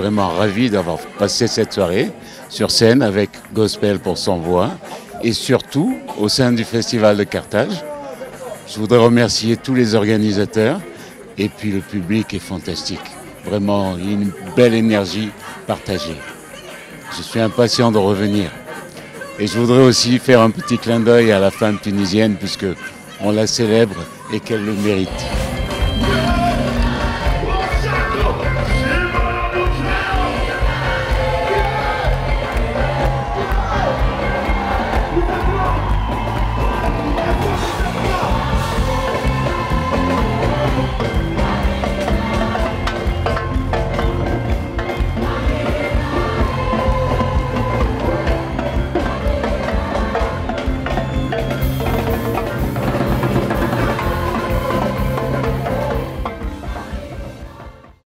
vraiment ravi d'avoir passé cette soirée sur scène avec Gospel pour son voix et surtout au sein du Festival de Carthage. Je voudrais remercier tous les organisateurs et puis le public est fantastique. Vraiment, il y a une belle énergie partagée. Je suis impatient de revenir. Et je voudrais aussi faire un petit clin d'œil à la femme tunisienne puisque on la célèbre et qu'elle le mérite.